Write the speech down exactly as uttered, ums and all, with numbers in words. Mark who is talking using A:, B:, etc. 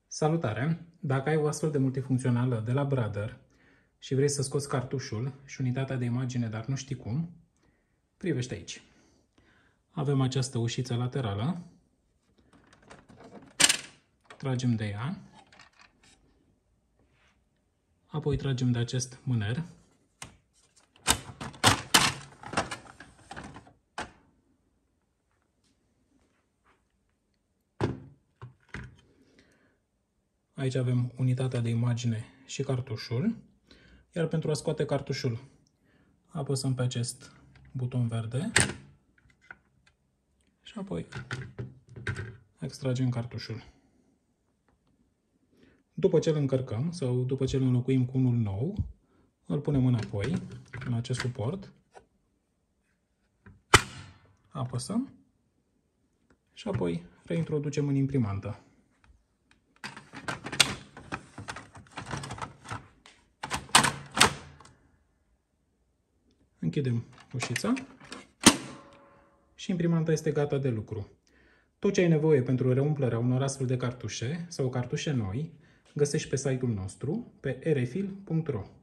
A: Salutare! Dacă ai o astfel de multifuncțională de la Brother și vrei să scoți cartușul și unitatea de imagine, dar nu știi cum, privește aici. Avem această ușiță laterală. Tragem de ea. Apoi tragem de acest mâner. Aici avem unitatea de imagine și cartușul. Iar pentru a scoate cartușul, apăsăm pe acest buton verde și apoi extragem cartușul. După ce îl încărcăm sau după ce îl înlocuim cu unul nou, îl punem înapoi în acest suport, apăsăm și apoi reintroducem în imprimantă. Închidem ușița și imprimanta este gata de lucru. Tot ce ai nevoie pentru reumplerea unor astfel de cartușe sau cartușe noi, găsești pe site-ul nostru pe erefil punct ro.